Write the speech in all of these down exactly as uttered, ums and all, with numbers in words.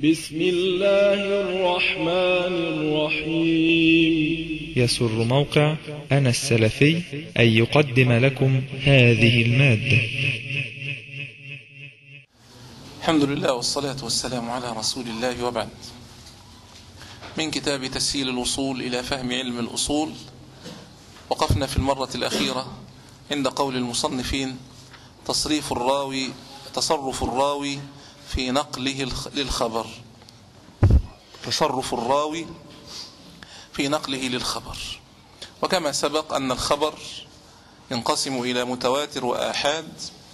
بسم الله الرحمن الرحيم. يسر موقع أنا السلفي أن يقدم لكم هذه المادة. الحمد لله والصلاة والسلام على رسول الله، وبعد. من كتاب تسهيل الوصول إلى فهم علم الأصول، وقفنا في المرة الأخيرة عند قول المصنفين: تصريف الراوي تصرف الراوي في نقله للخبر تصرف الراوي في نقله للخبر. وكما سبق أن الخبر ينقسم إلى متواتر وآحاد،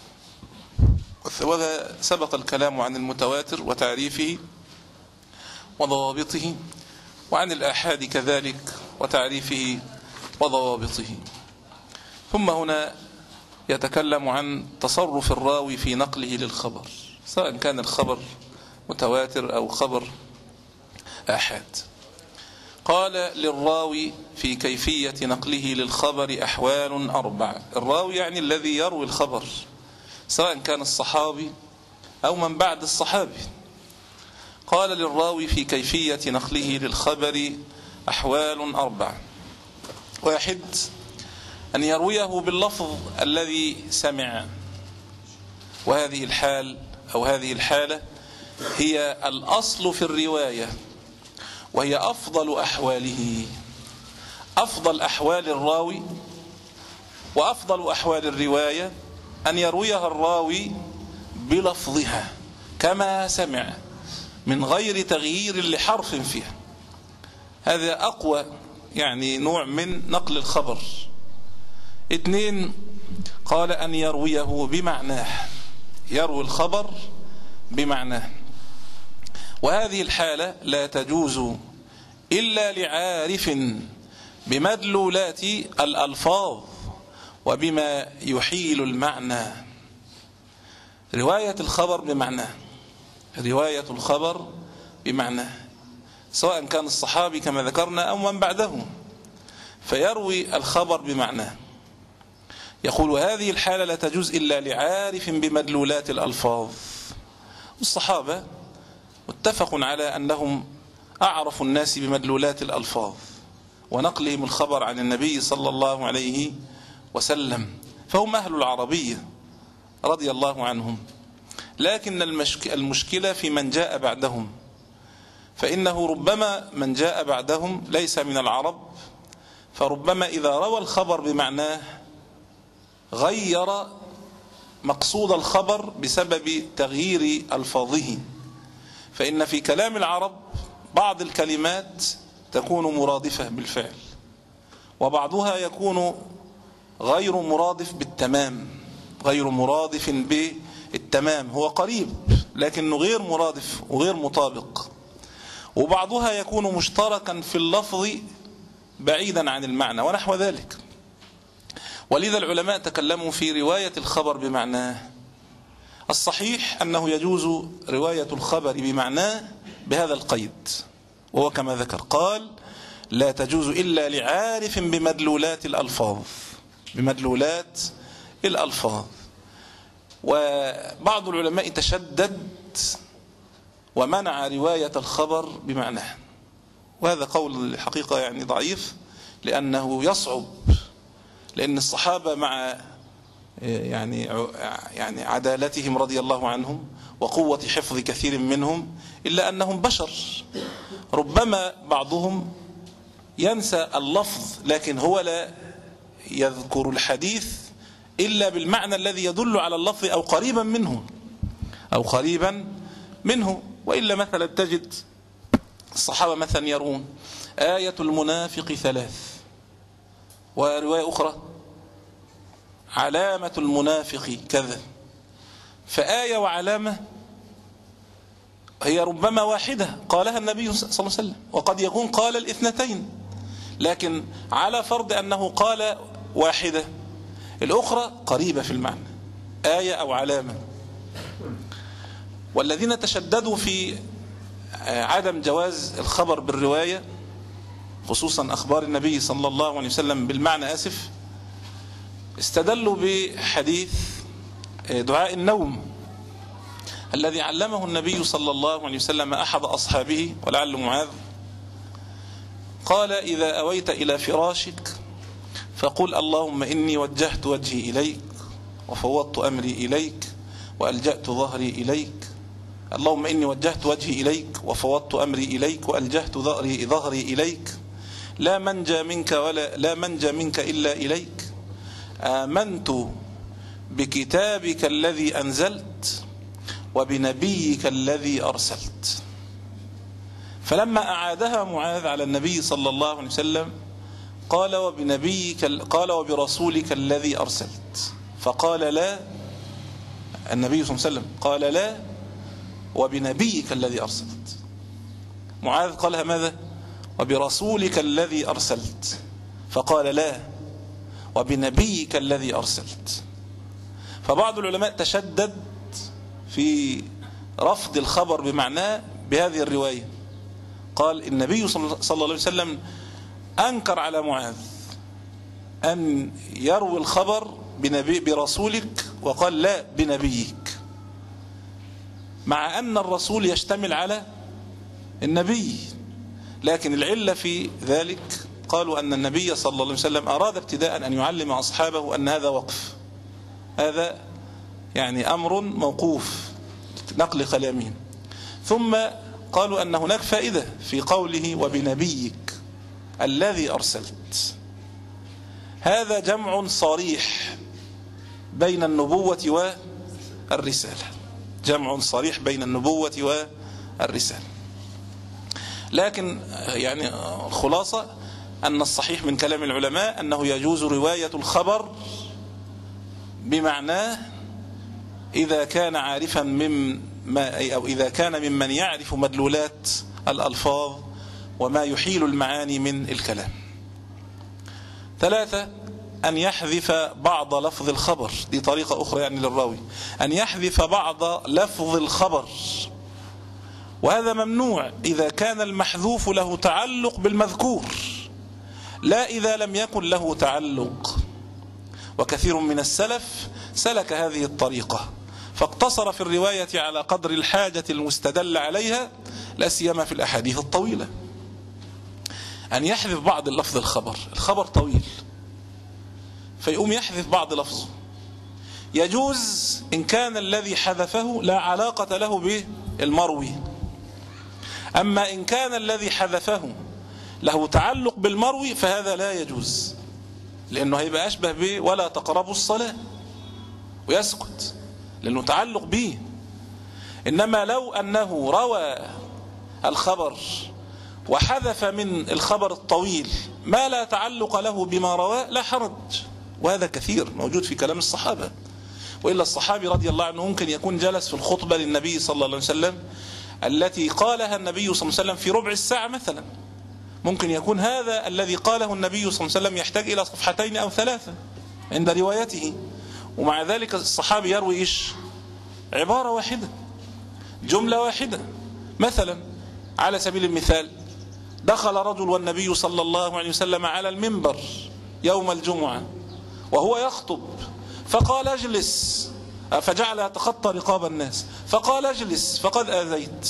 وهذا سبق الكلام عن المتواتر وتعريفه وضوابطه، وعن الآحاد كذلك وتعريفه وضوابطه. ثم هنا يتكلم عن تصرف الراوي في نقله للخبر، سواء كان الخبر متواتر أو خبر آحاد. قال: للراوي في كيفية نقله للخبر أحوال أربع. الراوي يعني الذي يروي الخبر، سواء كان الصحابي أو من بعد الصحابي. قال: للراوي في كيفية نقله للخبر أحوال أربع. واحد، أن يرويه باللفظ الذي سمع، وهذه الحال أو هذه الحالة هي الأصل في الرواية، وهي أفضل أحواله. أفضل أحوال الراوي وأفضل أحوال الرواية أن يرويها الراوي بلفظها كما سمع، من غير تغيير لحرف فيها. هذا أقوى يعني نوع من نقل الخبر. اثنين، قال: أن يرويه بمعناه، يروي الخبر بمعناه. وهذه الحالة لا تجوز إلا لعارف بمدلولات الألفاظ وبما يحيل المعنى. رواية الخبر بمعناه، رواية الخبر بمعناه، سواء كان الصحابي كما ذكرنا أو من بعده، فيروي الخبر بمعناه. يقول: هذه الحالة لا تجوز إلا لعارف بمدلولات الألفاظ. والصحابة متفق على أنهم أعرف الناس بمدلولات الألفاظ ونقلهم الخبر عن النبي صلى الله عليه وسلم، فهم أهل العربية رضي الله عنهم. لكن المشكلة في من جاء بعدهم، فإنه ربما من جاء بعدهم ليس من العرب، فربما إذا روى الخبر بمعناه غير مقصود الخبر بسبب تغيير ألفاظه. فإن في كلام العرب بعض الكلمات تكون مرادفة بالفعل، وبعضها يكون غير مرادف بالتمام، غير مرادف بالتمام، هو قريب لكنه غير مرادف وغير مطابق. وبعضها يكون مشتركا في اللفظ بعيدا عن المعنى ونحو ذلك. ولذا العلماء تكلموا في رواية الخبر بمعناه. الصحيح أنه يجوز رواية الخبر بمعناه بهذا القيد، وهو كما ذكر، قال: لا تجوز إلا لعارف بمدلولات الألفاظ، بمدلولات الألفاظ. وبعض العلماء تشدد ومنع رواية الخبر بمعناه، وهذا قول الحقيقة يعني ضعيف، لأنه يصعب، لأن الصحابة مع يعني يعني عدالتهم رضي الله عنهم وقوة حفظ كثير منهم، إلا أنهم بشر، ربما بعضهم ينسى اللفظ، لكن هو لا يذكر الحديث إلا بالمعنى الذي يدل على اللفظ أو قريبا منه أو قريبا منه. وإلا مثلا تجد الصحابة مثلا يرون: آية المنافق ثلاث، ورواية أخرى: علامة المنافق كذا. فآية وعلامة هي ربما واحدة قالها النبي صلى الله عليه وسلم، وقد يكون قال الاثنتين، لكن على فرض أنه قال واحدة، الأخرى قريبة في المعنى، آية أو علامة. والذين تشددوا في عدم جواز الخبر بالرواية، خصوصا أخبار النبي صلى الله عليه وسلم بالمعنى، آسف، استدلوا بحديث دعاء النوم الذي علمه النبي صلى الله عليه وسلم أحد أصحابه ولعل معاذ، قال: إذا أويت إلى فراشك فقل اللهم إني وجهت وجهي إليك وفوضت أمري إليك وألجأت ظهري إليك، اللهم إني وجهت وجهي إليك وفوضت أمري إليك وألجأت ظهري, ظهري إليك، لا منجى منك ولا لا منجى منك إلا إليك، آمنت بكتابك الذي أنزلت وبنبيك الذي أرسلت. فلما أعادها معاذ على النبي صلى الله عليه وسلم قال: وبنبيك قال وبرسولك الذي أرسلت، فقال: لا. النبي صلى الله عليه وسلم قال: لا، وبنبيك الذي أرسلت. معاذ قالها ماذا؟ وبرسولك الذي أرسلت، فقال: لا، وبنبيك الذي أرسلت. فبعض العلماء تشدد في رفض الخبر بمعناه بهذه الرواية، قال النبي صلى الله عليه وسلم أنكر على معاذ أن يروي الخبر بنبي برسولك، وقال: لا، بنبيك، مع أن الرسول يشتمل على النبي. لكن العلة في ذلك قالوا أن النبي صلى الله عليه وسلم أراد ابتداء أن يعلم أصحابه أن هذا وقف، هذا يعني أمر موقوف نقل كلامه. ثم قالوا أن هناك فائدة في قوله وبنبيك الذي أرسلت، هذا جمع صريح بين النبوة والرسالة، جمع صريح بين النبوة والرسالة. لكن يعني خلاصة أن الصحيح من كلام العلماء أنه يجوز رواية الخبر بمعناه إذا كان عارفا من ما أو إذا كان ممن يعرف مدلولات الألفاظ وما يحيل المعاني من الكلام. ثلاثة، أن يحذف بعض لفظ الخبر، دي طريقة أخرى يعني للراوي، أن يحذف بعض لفظ الخبر، وهذا ممنوع إذا كان المحذوف له تعلق بالمذكور، لا إذا لم يكن له تعلق. وكثير من السلف سلك هذه الطريقة فاقتصر في الرواية على قدر الحاجة المستدل عليها، لا سيما في الأحاديث الطويلة. أن يحذف بعض اللفظ الخبر، الخبر طويل فيقوم يحذف بعض لفظه، يجوز إن كان الذي حذفه لا علاقة له بالمروي. أما إن كان الذي حذفه له تعلق بالمروي فهذا لا يجوز، لأنه هيبقى أشبه به ولا تقربوا الصلاة ويسكت لأنه تعلق به. إنما لو أنه روى الخبر وحذف من الخبر الطويل ما لا تعلق له بما رواه لا حرج، وهذا كثير موجود في كلام الصحابة. وإلا الصحابي رضي الله عنه ممكن يكون جلس في الخطبة للنبي صلى الله عليه وسلم التي قالها النبي صلى الله عليه وسلم في ربع الساعة مثلا، ممكن يكون هذا الذي قاله النبي صلى الله عليه وسلم يحتاج إلى صفحتين أو ثلاثة عند روايته، ومع ذلك الصحابي يروي إيش؟ عبارة واحدة، جملة واحدة. مثلا على سبيل المثال، دخل رجل والنبي صلى الله عليه وسلم على المنبر يوم الجمعة وهو يخطب فقال اجلس، فجعل يتخطى رقاب الناس فقال اجلس فقد آذيت.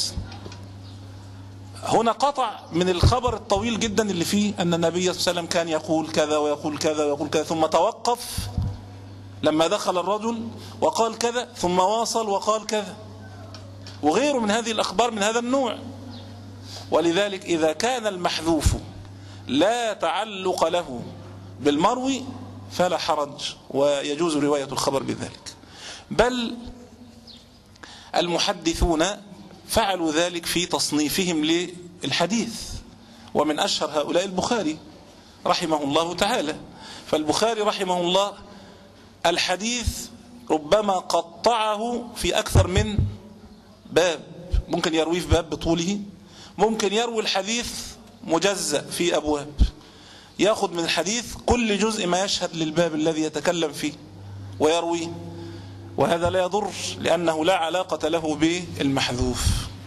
هنا قطع من الخبر الطويل جدا اللي فيه أن النبي صلى الله عليه وسلم كان يقول كذا ويقول كذا ويقول كذا، ثم توقف لما دخل الرجل وقال كذا، ثم واصل وقال كذا، وغيره من هذه الأخبار من هذا النوع. ولذلك إذا كان المحذوف لا تعلق له بالمروي فلا حرج ويجوز رواية الخبر بذلك. بل المحدثون فعلوا ذلك في تصنيفهم للحديث، ومن أشهر هؤلاء البخاري رحمه الله تعالى. فالبخاري رحمه الله الحديث ربما قطعه في أكثر من باب، ممكن يرويه في باب بطوله، ممكن يروي الحديث مجزأ في أبواب، يأخذ من الحديث كل جزء ما يشهد للباب الذي يتكلم فيه ويرويه، وهذا لا يضر لأنه لا علاقة له بالمحذوف.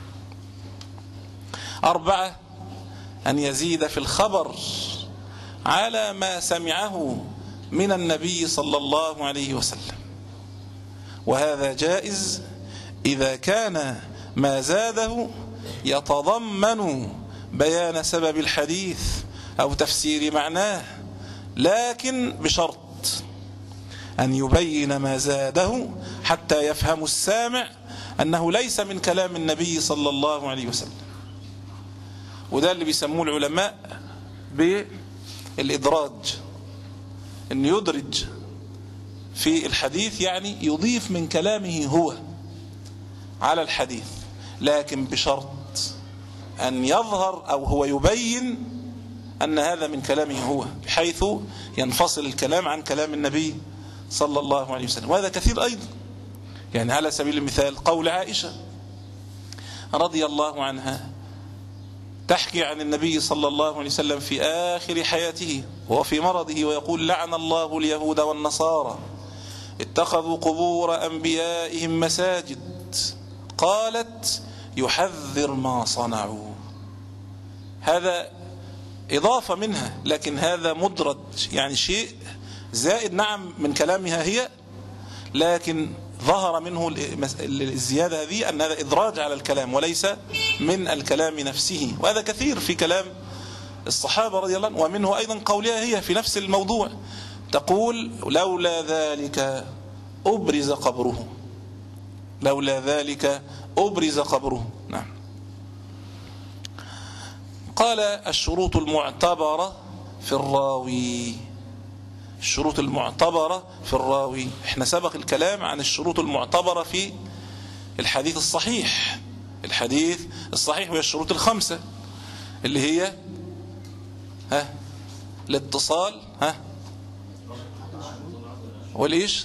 أربعة، أن يزيد في الخبر على ما سمعه من النبي صلى الله عليه وسلم، وهذا جائز إذا كان ما زاده يتضمن بيان سبب الحديث أو تفسير معناه، لكن بشرط أن يبين ما زاده حتى يفهم السامع أنه ليس من كلام النبي صلى الله عليه وسلم. وده اللي بيسموه العلماء بالإدراج، أن يدرج في الحديث، يعني يضيف من كلامه هو على الحديث، لكن بشرط أن يظهر أو هو يبين أن هذا من كلامه هو، بحيث ينفصل الكلام عن كلام النبي صلى الله عليه وسلم. وهذا كثير أيضا، يعني على سبيل المثال قول عائشة رضي الله عنها تحكي عن النبي صلى الله عليه وسلم في آخر حياته وهو في مرضه ويقول: لعن الله اليهود والنصارى اتخذوا قبور أنبيائهم مساجد. قالت: يحذر ما صنعوا. هذا إضافة منها، لكن هذا مدرج، يعني شيء زائد نعم من كلامها هي، لكن ظهر منه الزيادة هذه أن هذا إدراج على الكلام وليس من الكلام نفسه. وهذا كثير في كلام الصحابة رضي الله عنهم. ومنه أيضا قولها هي في نفس الموضوع، تقول: لولا ذلك أبرز قبره، لولا ذلك أبرز قبره. نعم. قال: الشروط المعتبرة في الراوي. الشروط المعتبرة في الراوي، احنا سبق الكلام عن الشروط المعتبرة في الحديث الصحيح. الحديث الصحيح هي الشروط الخمسة اللي هي ها الاتصال، ها والإيش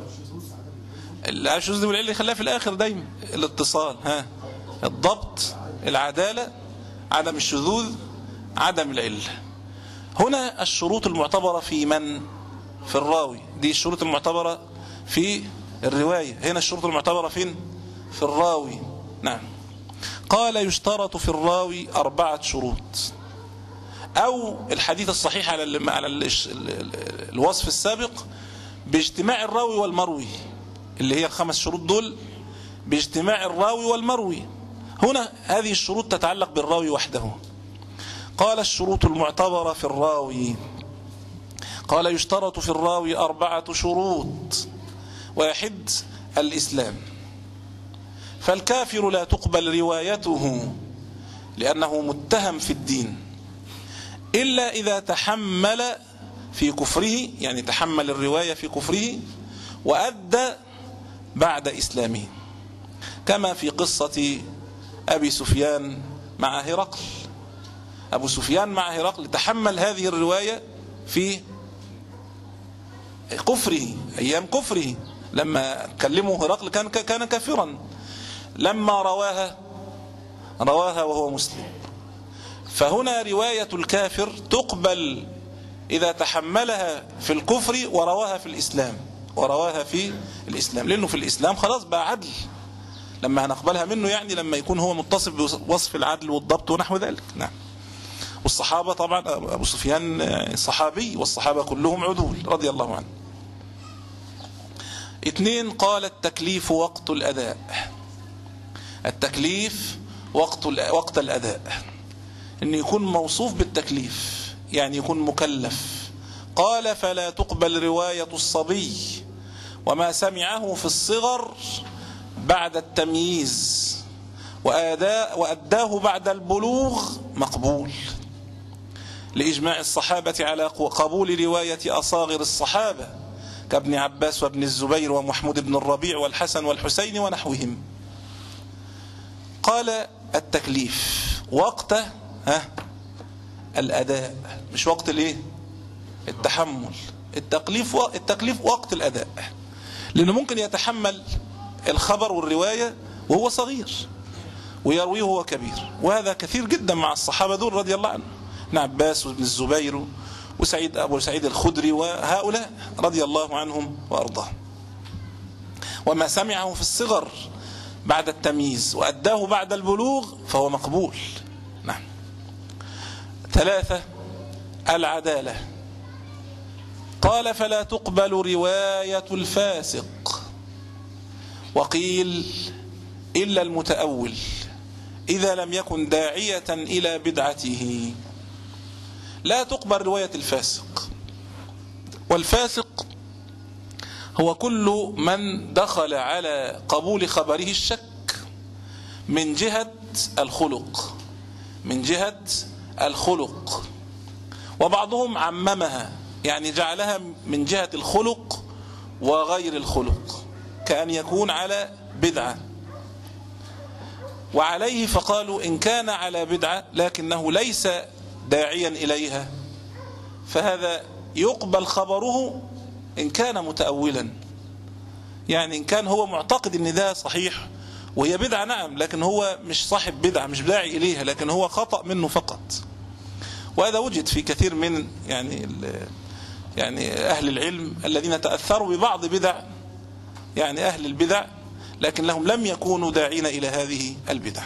الشذوذ والعلة اللي خلاها في الآخر دايما، الاتصال، ها الضبط، العدالة، عدم الشذوذ، عدم العلة. هنا الشروط المعتبرة في من؟ في الراوي. دي الشروط المعتبرة في الرواية، هنا الشروط المعتبرة فين؟ في الراوي. نعم. قال: يشترط في الراوي أربعة شروط. أو الحديث الصحيح على على الوصف السابق باجتماع الراوي والمروي، اللي هي الخمس شروط دول باجتماع الراوي والمروي. هنا هذه الشروط تتعلق بالراوي وحده. قال: الشروط المعتبرة في الراوي. قال: يشترط في الراوي أربعة شروط. واحد: الإسلام، فالكافر لا تقبل روايته لأنه متهم في الدين إلا إذا تحمل في كفره، يعني تحمل الرواية في كفره وأدى بعد إسلامه، كما في قصة أبي سفيان مع هرقل. أبو سفيان مع هرقل تحمل هذه الرواية في كفره، أيام كفره، لما كلمه هرقل كان كان كافرا، لما رواها رواها وهو مسلم. فهنا رواية الكافر تقبل إذا تحملها في الكفر ورواها في الإسلام، ورواها في الإسلام، لأنه في الإسلام خلاص بقى عدل، لما هنقبلها منه يعني لما يكون هو متصف بوصف العدل والضبط ونحو ذلك. نعم. والصحابة طبعا أبو سفيان صحابي والصحابة كلهم عدول رضي الله عنه. اثنين: قال: التكليف وقت الأداء. التكليف وقت وقت الأداء، إن يكون موصوف بالتكليف، يعني يكون مكلف. قال: فلا تقبل رواية الصبي وما سمعه في الصغر بعد التمييز وأداء وأداه بعد البلوغ مقبول، لإجماع الصحابة على قبول رواية أصاغر الصحابة كابن عباس وابن الزبير ومحمود بن الربيع والحسن والحسين ونحوهم. قال: التكليف وقت ها الأداء، مش وقت الايه التحمل. التكليف التكليف وقت الأداء، لأنه ممكن يتحمل الخبر والرواية وهو صغير ويرويه وهو كبير، وهذا كثير جدا مع الصحابة دول رضي الله عنهم، ابن عباس وابن الزبير وسعيد أبو سعيد الخدري وهؤلاء رضي الله عنهم وأرضاهم. وما سمعه في الصغر بعد التمييز وأداه بعد البلوغ فهو مقبول. نعم. ثلاثة: العدالة. قال: فلا تقبل رواية الفاسق. وقيل: إلا المتأول إذا لم يكن داعية إلى بدعته. لا تقبل رواية الفاسق، والفاسق هو كل من دخل على قبول خبره الشك من جهة الخلق، من جهة الخلق. وبعضهم عممها، يعني جعلها من جهة الخلق وغير الخلق، كأن يكون على بدعة. وعليه فقالوا إن كان على بدعة لكنه ليس داعيا إليها فهذا يقبل خبره إن كان متأولا، يعني إن كان هو معتقد إن ده صحيح وهي بدعة نعم، لكن هو مش صاحب بدعة، مش داعي إليها، لكن هو خطأ منه فقط. وهذا وجد في كثير من يعني يعني أهل العلم الذين تأثروا ببعض بدع، يعني أهل البدع، لكنهم لم يكونوا داعين إلى هذه البدع.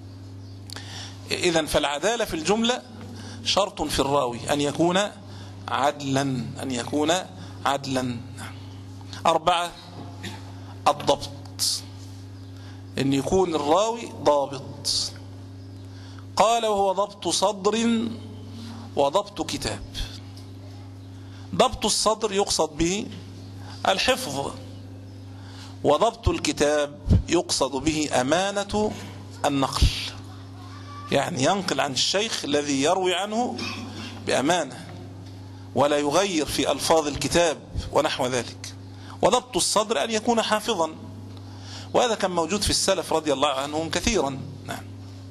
إذن فالعدالة في الجملة شرط في الراوي أن يكون عدلا، أن يكون عدلا. أربعة الضبط، أن يكون الراوي ضابط. قال وهو ضبط صدر وضبط كتاب. ضبط الصدر يقصد به الحفظ، وضبط الكتاب يقصد به أمانة النقل، يعني ينقل عن الشيخ الذي يروي عنه بأمانة ولا يغير في ألفاظ الكتاب ونحو ذلك. وضبط الصدر أن يكون حافظا، وهذا كان موجود في السلف رضي الله عنهم كثيرا. نعم.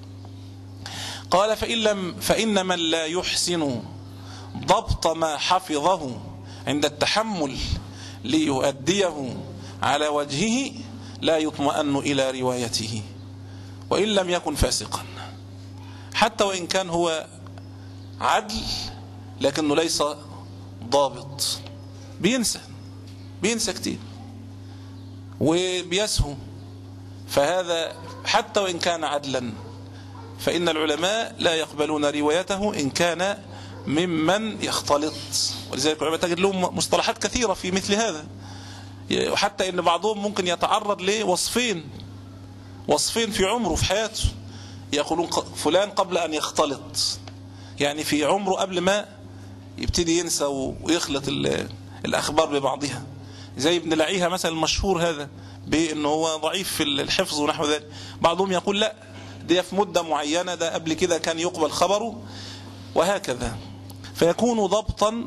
قال فإن, لم فإن من لا يحسن ضبط ما حفظه عند التحمل ليؤديه على وجهه لا يطمئن إلى روايته وإن لم يكن فاسقا، حتى وإن كان هو عدل لكنه ليس ضابط، بينسى بينسى كتير وبيسهو، فهذا حتى وإن كان عدلا فإن العلماء لا يقبلون روايته إن كان ممن يختلط. ولذلك العلماء تجد لهم مصطلحات كثيرة في مثل هذا، وحتى إن بعضهم ممكن يتعرض لوصفين وصفين في عمره في حياته، يقولون فلان قبل أن يختلط، يعني في عمره قبل ما يبتدي ينسى ويخلط الأخبار ببعضها، زي ابن لعيها مثلا المشهور هذا بأنه هو ضعيف في الحفظ ونحو ذلك. بعضهم يقول لا ده في مدة معينة، ده قبل كده كان يقبل خبره، وهكذا. فيكون ضبطا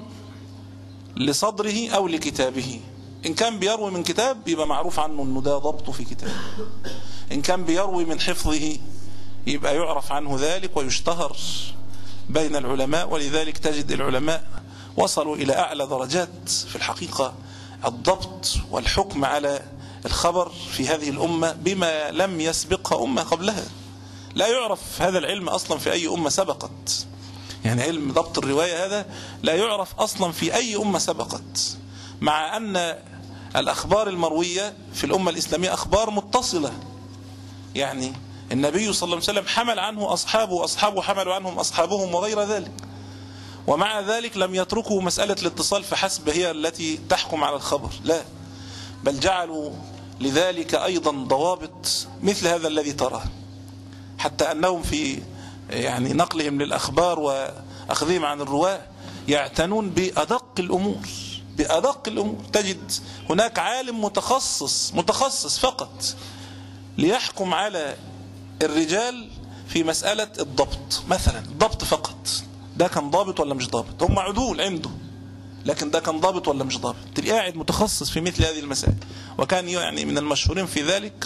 لصدره أو لكتابه. إن كان بيروي من كتاب يبقى معروف عنه أنه ده ضبطه في كتاب، إن كان بيروي من حفظه يبقى يعرف عنه ذلك ويشتهر بين العلماء. ولذلك تجد العلماء وصلوا إلى أعلى درجات في الحقيقة الضبط والحكم على الخبر في هذه الأمة بما لم يسبقها أمة قبلها. لا يعرف هذا العلم أصلا في أي أمة سبقت، يعني علم ضبط الرواية هذا لا يعرف أصلا في أي أمة سبقت، مع أن الأخبار المروية في الأمة الإسلامية أخبار متصلة، يعني النبي صلى الله عليه وسلم حمل عنه أصحابه وأصحابه حملوا عنهم أصحابهم وغير ذلك، ومع ذلك لم يتركوا مسألة الاتصال فحسب هي التي تحكم على الخبر، لا، بل جعلوا لذلك أيضا ضوابط مثل هذا الذي تراه، حتى أنهم في يعني نقلهم للأخبار وأخذهم عن الرواة يعتنون بأدق الأمور، بأدق الأمور. تجد هناك عالم متخصص متخصص فقط ليحكم على الرجال في مسألة الضبط، مثلا الضبط فقط، ده كان ضابط ولا مش ضابط، هم عدول عنده، لكن ده كان ضابط ولا مش ضابط، تلاقيه قاعد متخصص في مثل هذه المسائل. وكان يعني من المشهورين في ذلك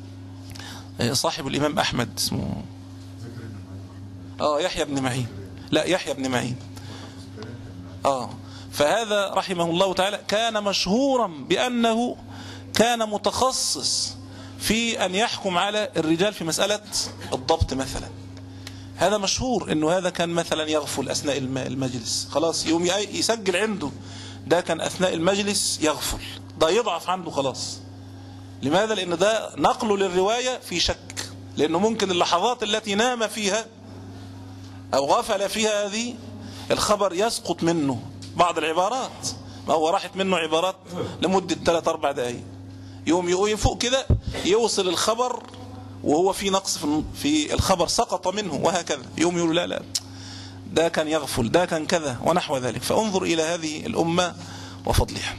صاحب الإمام أحمد اسمه آه يحيى بن معين، لا يحيى بن معين آه فهذا رحمه الله تعالى كان مشهورا بأنه كان متخصص في أن يحكم على الرجال في مسألة الضبط مثلا. هذا مشهور أنه هذا كان مثلا يغفل أثناء المجلس، خلاص يوم يسجل عنده ده كان أثناء المجلس يغفل، ده يضعف عنده خلاص. لماذا؟ لأن ده نقله للرواية في شك، لأنه ممكن اللحظات التي نام فيها أو غفل فيها هذه الخبر يسقط منه بعض العبارات، ما هو راحت منه عبارات لمدة ثلاث أربع دقائق، يوم يقوم فوق كده يوصل الخبر وهو في نقص في الخبر سقط منه وهكذا، يوم يقول لا لا ده كان يغفل، ده كان كذا ونحو ذلك. فانظر إلى هذه الأمة وفضلها.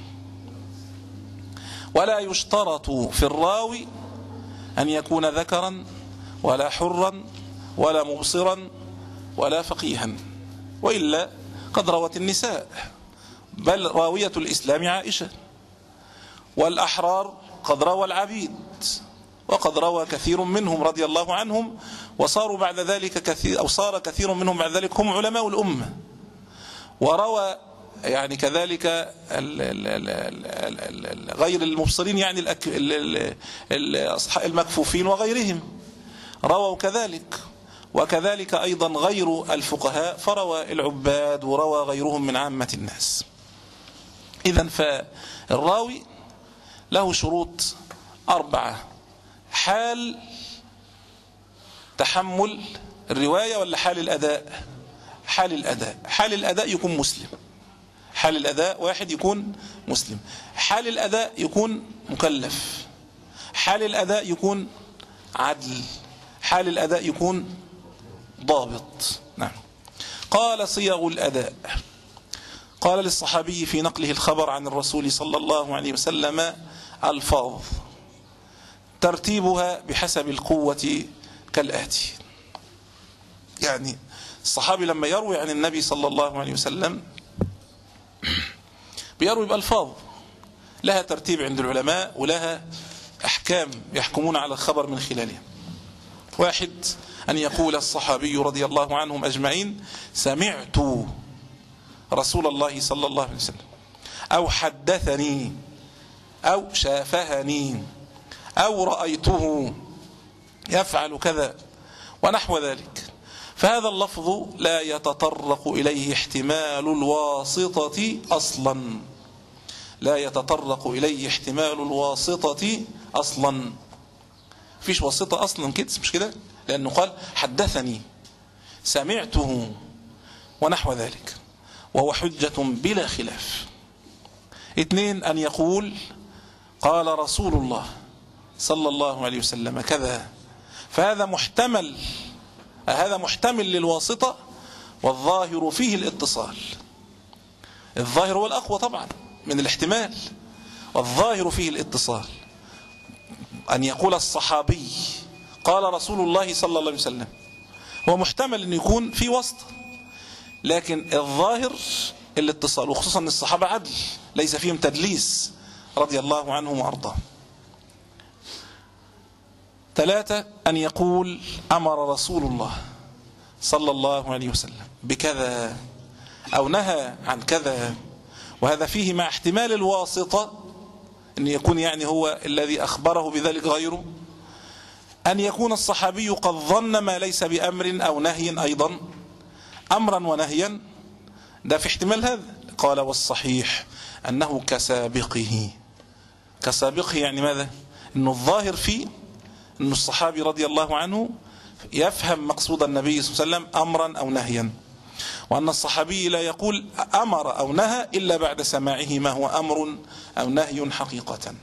ولا يشترط في الراوي أن يكون ذكرا ولا حرا ولا مبصرا ولا فقيها، وإلا قد روت النساء، بل راوية الإسلام عائشة، والأحرار قد روى العبيد، وقد روى كثير منهم رضي الله عنهم، وصاروا بعد ذلك كثير أو صار كثير منهم بعد ذلك هم علماء الأمة. وروى يعني كذلك غير المبصرين يعني المكفوفين وغيرهم رووا كذلك، وكذلك أيضا غير الفقهاء فروى العباد وروى غيرهم من عامة الناس. إذن فالراوي له شروط أربعة: حال تحمل الرواية ولا حال الأداء؟ حال الأداء. حال الأداء يكون مسلم. حال الأداء واحد يكون مسلم. حال الأداء يكون مكلف. حال الأداء يكون عدل. حال الأداء يكون ضابط. نعم. قال: صيغ الأداء. قال للصحابي في نقله الخبر عن الرسول صلى الله عليه وسلم: ألفاظ ترتيبها بحسب القوة كالآتي. يعني الصحابي لما يروي عن النبي صلى الله عليه وسلم بيروي بألفاظ لها ترتيب عند العلماء ولها أحكام يحكمون على الخبر من خلالها. واحد: أن يقول الصحابي رضي الله عنهم أجمعين: سمعت رسول الله صلى الله عليه وسلم، أو حدثني، أو شافهني، أو رأيته يفعل كذا ونحو ذلك. فهذا اللفظ لا يتطرق إليه احتمال الواسطة أصلا، لا يتطرق إليه احتمال الواسطة أصلا. فيش واسطة أصلا كده، مش كده؟ لأنه قال حدثني، سمعته ونحو ذلك، وهو حجة بلا خلاف. اثنين: أن يقول قال رسول الله صلى الله عليه وسلم كذا، فهذا محتمل، هذا محتمل للواسطة، والظاهر فيه الاتصال. الظاهر هو الأقوى طبعا من الاحتمال، والظاهر فيه الاتصال. أن يقول الصحابي قال رسول الله صلى الله عليه وسلم، هو محتمل أن يكون في واسطة، لكن الظاهر الاتصال، وخصوصا أن الصحابة عدل ليس فيهم تدليس رضي الله عنهم وأرضاهم. ثلاثة: أن يقول أمر رسول الله صلى الله عليه وسلم بكذا، أو نهى عن كذا، وهذا فيه مع احتمال الواسطة أن يكون يعني هو الذي أخبره بذلك غيره. أن يكون الصحابي قد ظن ما ليس بأمر أو نهي، أيضا أمرا ونهيا، ده في احتمال هذا. قال: والصحيح أنه كسابقه. كسابقه يعني ماذا؟ أنه الظاهر فيه أن الصحابي رضي الله عنه يفهم مقصود النبي صلى الله عليه وسلم أمرا أو نهيا، وأن الصحابي لا يقول أمر أو نهى إلا بعد سماعه ما هو أمر أو نهي حقيقة.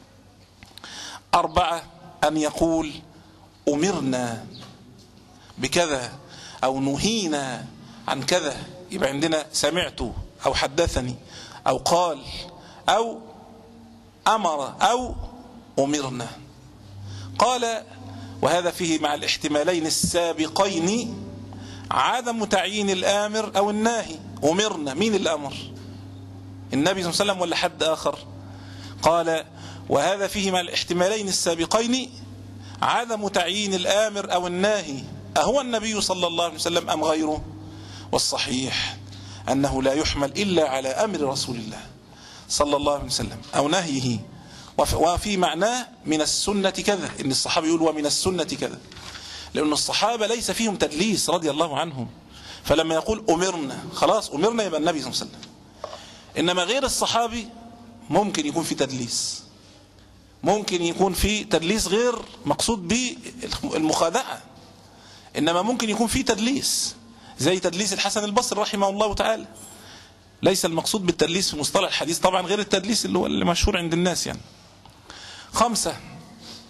أربعة: أن يقول أمرنا بكذا، أو نهينا عن كذا. يبقى عندنا سمعت، أو حدثني، أو قال، أو أمر، أو أمرنا. قال: وهذا فيه مع الاحتمالين السابقين عدم تعيين الآمر أو الناهي. أمرنا، مين الأمر؟ النبي صلى الله عليه وسلم ولا حد آخر؟ قال: وهذا فيه مع الاحتمالين السابقين عدم تعيين الآمر أو الناهي، أهو النبي صلى الله عليه وسلم أم غيره؟ والصحيح أنه لا يحمل إلا على أمر رسول الله صلى الله عليه وسلم أو نهيه. وفي معناه من السنة كذا، إن الصحابة يقول ومن السنة كذا، لأن الصحابة ليس فيهم تدليس رضي الله عنهم. فلما يقول أمرنا، خلاص أمرنا يبقى النبي صلى الله عليه وسلم. إنما غير الصحابي ممكن يكون في تدليس، ممكن يكون في تدليس غير مقصود به المخادعة، إنما ممكن يكون في تدليس زي تدليس الحسن البصري رحمه الله تعالى. ليس المقصود بالتدليس في مصطلح الحديث طبعا غير التدليس اللي هو اللي مشهور عند الناس يعني. خمسة: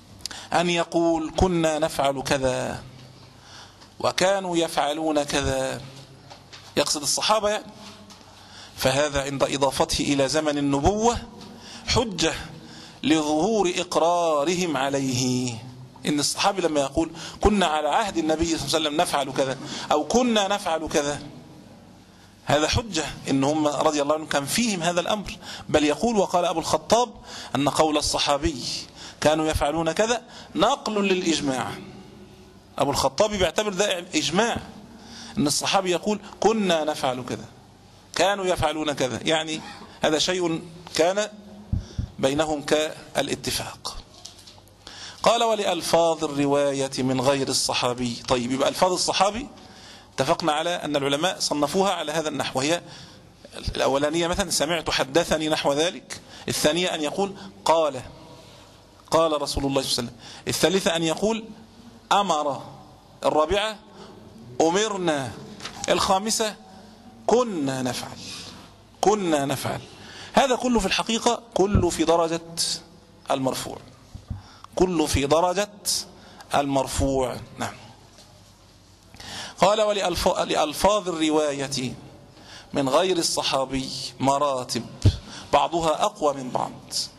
أن يقول كنا نفعل كذا وكانوا يفعلون كذا، يقصد الصحابة يعني، فهذا عند إضافته إلى زمن النبوة حجة لظهور إقرارهم عليه. إن الصحابي لما يقول كنا على عهد النبي صلى الله عليه وسلم نفعل كذا أو كنا نفعل كذا، هذا حجة إن هم رضي الله عنهم كان فيهم هذا الأمر. بل يقول وقال أبو الخطاب أن قول الصحابي كانوا يفعلون كذا نقل للإجماع. أبو الخطاب بيعتبر ده إجماع، أن الصحابي يقول كنا نفعل كذا كانوا يفعلون كذا، يعني هذا شيء كان بينهم كالاتفاق. قال ولألفاظ الرواية من غير الصحابي. طيب يبقى ألفاظ الصحابي اتفقنا على أن العلماء صنفوها على هذا النحو، وهي الأولانية مثلا سمعت حدثني نحو ذلك، الثانية أن يقول قال قال رسول الله صلى الله عليه وسلم، الثالثة أن يقول أمر، الرابعة أمرنا، الخامسة كنا نفعل كنا نفعل. هذا كله في الحقيقة كله في درجة المرفوع، كله في درجة المرفوع. نعم. قال ولألفاظ الرواية من غير الصحابي مراتب بعضها أقوى من بعض.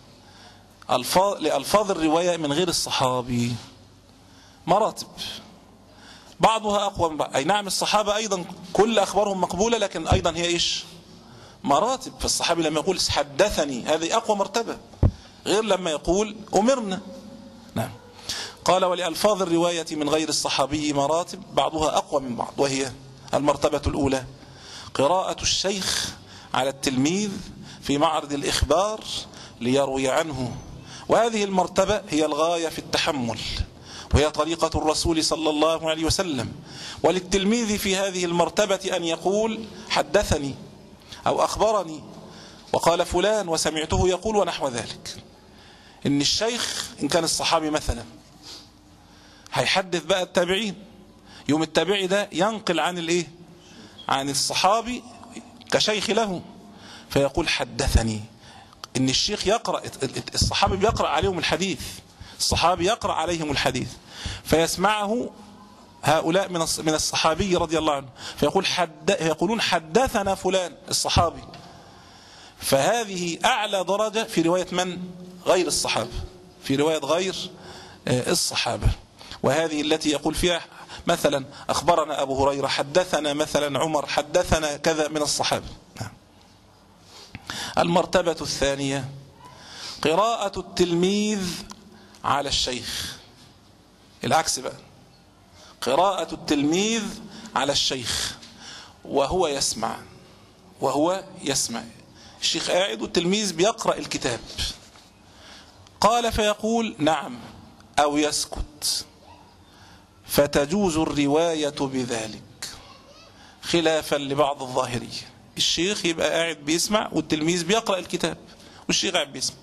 لألفاظ الرواية من غير الصحابي مراتب بعضها أقوى من بعض. أي نعم الصحابة أيضا كل أخبارهم مقبولة، لكن أيضا هي إيش؟ مراتب. فالصحابي لما يقول حدثني هذه أقوى مرتبة غير لما يقول أمرنا. نعم. قال ولألفاظ الرواية من غير الصحابي مراتب بعضها أقوى من بعض، وهي المرتبة الأولى قراءة الشيخ على التلميذ في معرض الإخبار ليروي عنه، وهذه المرتبة هي الغاية في التحمل، وهي طريقة الرسول صلى الله عليه وسلم. وللتلميذ في هذه المرتبة أن يقول حدثني أو أخبرني وقال فلان وسمعته يقول ونحو ذلك. إن الشيخ إن كان الصحابي مثلا هيحدث بقى التابعين، يوم التابعي ده ينقل عن الإيه؟ عن الصحابي كشيخ له، فيقول حدثني. إن الشيخ يقرأ، الصحابي بيقرأ عليهم الحديث، الصحابي يقرأ عليهم الحديث فيسمعه هؤلاء من الصحابي رضي الله عنه، فيقول حد يقولون حدثنا فلان الصحابي. فهذه أعلى درجة في رواية من؟ غير الصحابة، في رواية غير الصحابة. وهذه التي يقول فيها مثلا أخبرنا أبو هريرة، حدثنا مثلا عمر، حدثنا كذا من الصحابة. المرتبة الثانية قراءة التلميذ على الشيخ، العكس بقى، قراءة التلميذ على الشيخ وهو يسمع وهو يسمع الشيخ قاعد والتلميذ بيقرأ الكتاب، قال فيقول نعم أو يسكت، فتجوز الرواية بذلك خلافا لبعض الظاهرية. الشيخ يبقى قاعد بيسمع والتلميذ بيقرأ الكتاب والشيخ قاعد بيسمع،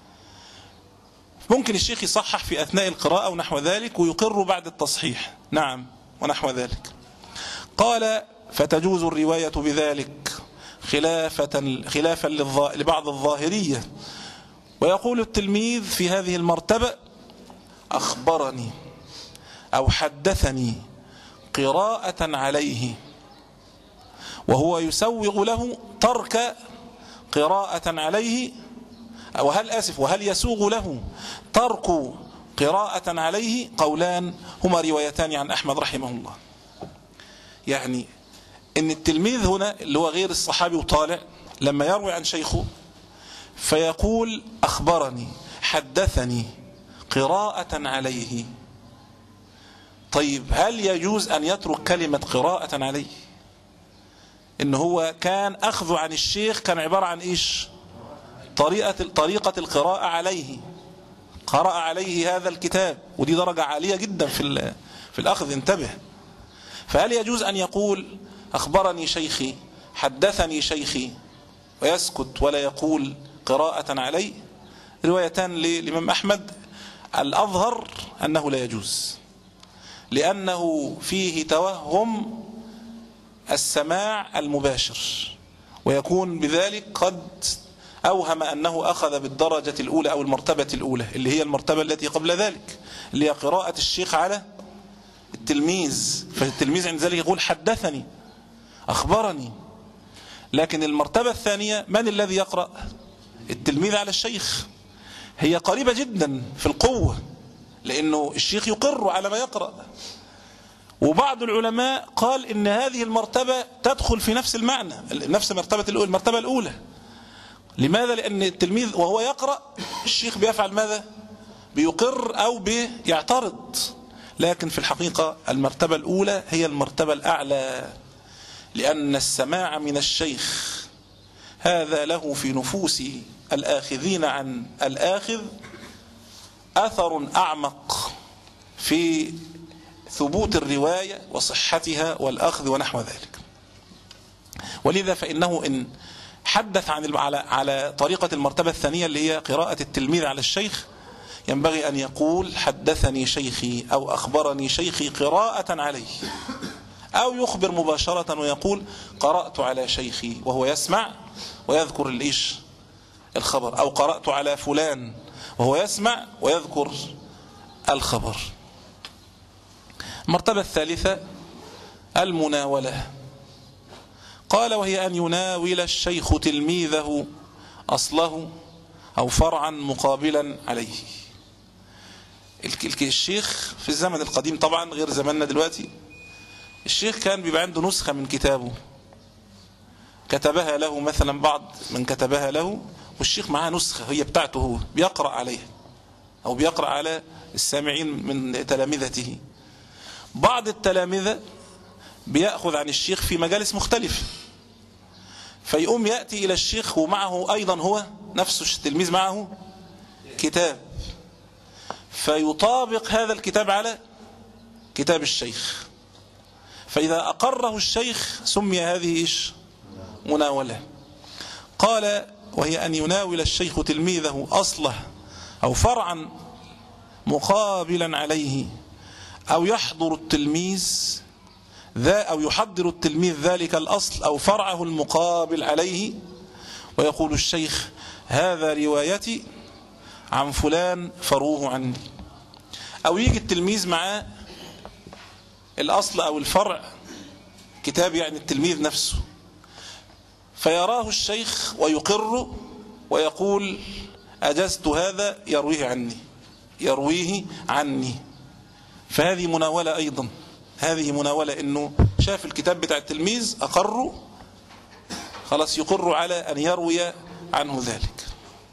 ممكن الشيخ يصحح في أثناء القراءة ونحو ذلك ويقر بعد التصحيح، نعم ونحو ذلك. قال فتجوز الرواية بذلك خلافة خلافا لبعض الظاهرية. ويقول التلميذ في هذه المرتبة أخبرني أو حدثني قراءة عليه، وهو يسوغ له ترك قراءة عليه، وهل آسف وهل يسوغ له ترك قراءة عليه. قولان هما روايتان عن أحمد رحمه الله. يعني إن التلميذ هنا اللي هو غير الصحابي وطالع لما يروي عن شيخه فيقول أخبرني حدثني قراءة عليه، طيب هل يجوز أن يترك كلمة قراءة عليه؟ إن هو كان أخذ عن الشيخ كان عبارة عن إيش؟ طريقة, طريقة القراءة عليه، قرأ عليه هذا الكتاب، ودي درجة عالية جدا في, في الأخذ، انتبه. فهل يجوز أن يقول أخبرني شيخي حدثني شيخي ويسكت ولا يقول قراءة عليه؟ روايتان للإمام أحمد، الأظهر أنه لا يجوز، لأنه فيه توهم السماع المباشر، ويكون بذلك قد أوهم أنه أخذ بالدرجة الأولى أو المرتبة الأولى اللي هي المرتبة التي قبل ذلك، اللي هي قراءة الشيخ على التلميذ، فالتلميذ عند ذلك يقول حدثني أخبرني. لكن المرتبة الثانية من الذي يقرأ؟ التلميذ على الشيخ. هي قريبة جدا في القوة، لأنه الشيخ يقر على ما يقرأ. وبعض العلماء قال إن هذه المرتبة تدخل في نفس المعنى، نفس مرتبة الأولى المرتبة الأولى. لماذا؟ لأن التلميذ وهو يقرأ الشيخ بيفعل ماذا؟ بيقر أو بيعترض. لكن في الحقيقة المرتبة الأولى هي المرتبة الأعلى، لأن السماع من الشيخ هذا له في نفوس الآخذين عن الآخذ أثر أعمق في ثبوت الرواية وصحتها والأخذ ونحو ذلك. ولذا فإنه إن حدث عن على على طريقة المرتبة الثانية اللي هي قراءة التلميذ على الشيخ، ينبغي أن يقول حدثني شيخي أو أخبرني شيخي قراءة عليه، أو يخبر مباشرة ويقول قرأت على شيخي وهو يسمع ويذكر الإيش الخبر، أو قرأت على فلان وهو يسمع ويذكر الخبر. المرتبة الثالثة المناولة. قال وهي أن يناول الشيخ تلميذه أصله أو فرعا مقابلا عليه. الشيخ في الزمن القديم طبعا غير زماننا دلوقتي، الشيخ كان بيبقى عنده نسخة من كتابه كتبها له، مثلا بعض من كتبها له، والشيخ معاه نسخة هي بتاعته هو بيقرأ عليها أو بيقرأ على السامعين من تلامذته. بعض التلامذة بيأخذ عن الشيخ في مجالس مختلفة، فيقوم يأتي إلى الشيخ ومعه أيضا هو نفسه التلميذ معه كتاب، فيطابق هذا الكتاب على كتاب الشيخ، فإذا أقره الشيخ سمي هذه إيش مناولة. قال وهي أن يناول الشيخ تلميذه أصله أو فرعا مقابلا عليه، أو يحضر التلميذ ذا أو يحضر التلميذ ذلك الأصل أو فرعه المقابل عليه، ويقول الشيخ هذا روايتي عن فلان فروه عني. أو يجي التلميذ مع الأصل أو الفرع كتاب يعني التلميذ نفسه، فيراه الشيخ ويقر ويقول أجزت هذا يرويه عني يرويه عني. فهذه مناولة أيضا، هذه مناولة إنه شاف الكتاب بتاع التلميذ أقره خلاص يقر على أن يروي عنه ذلك.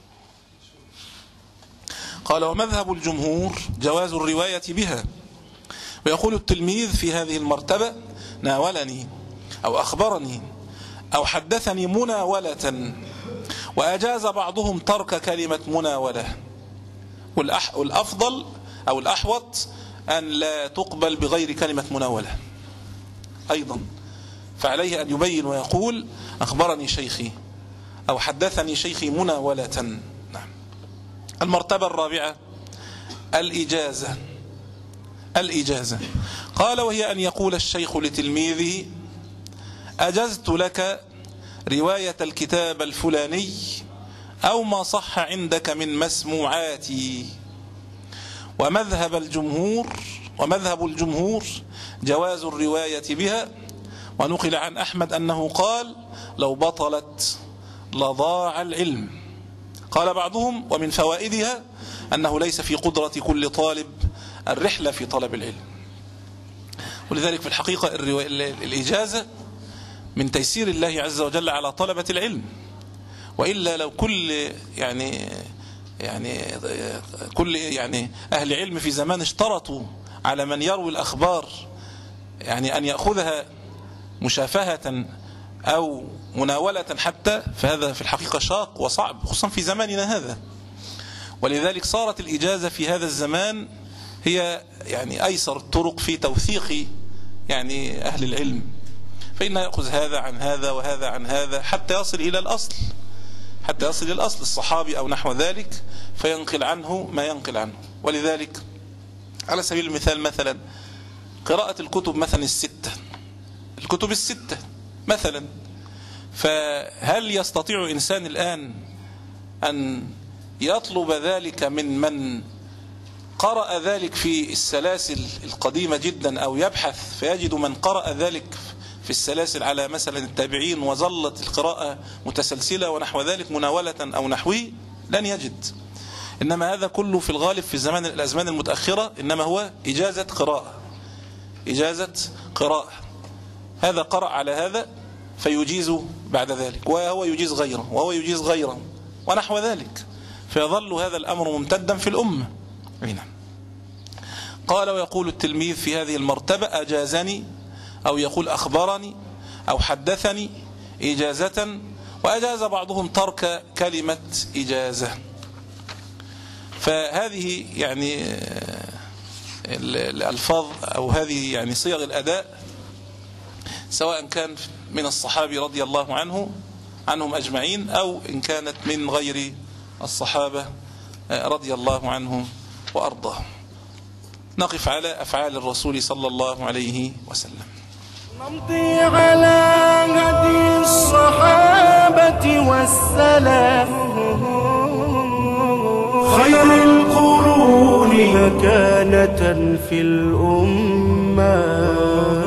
قال ومذهب الجمهور جواز الرواية بها، ويقول التلميذ في هذه المرتبة ناولني أو أخبرني أو حدثني مناولة، وأجاز بعضهم ترك كلمة مناولة، والأفضل أو الأحوط أن لا تقبل بغير كلمة مناولة أيضا، فعليه أن يبين ويقول أخبرني شيخي أو حدثني شيخي مناولة. نعم. المرتبة الرابعة الإجازة. الإجازة قال وهي أن يقول الشيخ لتلميذه أجزت لك رواية الكتاب الفلاني أو ما صح عندك من مسموعاتي. ومذهب الجمهور ومذهب الجمهور جواز الرواية بها، ونقل عن أحمد أنه قال لو بطلت لضاع العلم. قال بعضهم ومن فوائدها أنه ليس في قدرة كل طالب الرحلة في طلب العلم. ولذلك في الحقيقة الإجازة من تيسير الله عز وجل على طلبة العلم، وإلا لو كل يعني يعني كل يعني أهل علم في زمان اشترطوا على من يروي الأخبار يعني أن يأخذها مشافهة أو مناولة حتى، فهذا في الحقيقة شاق وصعب خصوصا في زماننا هذا. ولذلك صارت الإجازة في هذا الزمان هي يعني أيسر الطرق في توثيق يعني أهل العلم، فإنه يأخذ هذا عن هذا وهذا عن هذا حتى يصل إلى الأصل، حتى يصل إلى الأصل الصحابي أو نحو ذلك، فينقل عنه ما ينقل عنه. ولذلك على سبيل المثال مثلا قراءة الكتب مثلا الستة الكتب الستة مثلا، فهل يستطيع إنسان الآن أن يطلب ذلك من من قرأ ذلك في السلاسل القديمة جدا، أو يبحث فيجد من قرأ ذلك في السلاسل على مثلا التابعين وظلت القراءة متسلسلة ونحو ذلك مناولة أو نحوي، لن يجد. إنما هذا كله في الغالب في الزمان الأزمان المتأخرة إنما هو إجازة قراءة، إجازة قراءة. هذا قرأ على هذا فيجيز بعد ذلك، وهو يجيز غيره وهو يجيز غيره ونحو ذلك، فيظل هذا الأمر ممتدا في الأمة. هنا قال: ويقول التلميذ في هذه المرتبة أجازني، أو يقول أخبرني، أو حدثني إجازة. وأجاز بعضهم ترك كلمة إجازة. فهذه يعني الألفاظ أو هذه يعني صيغ الأداء، سواء كان من الصحابي رضي الله عنه عنهم أجمعين، أو إن كانت من غير الصحابة رضي الله عنهم وأرضاهم. نقف على أفعال الرسول صلى الله عليه وسلم. نمضي على هدي الصحابة والسلام، خير القرون مكانة في الأمة.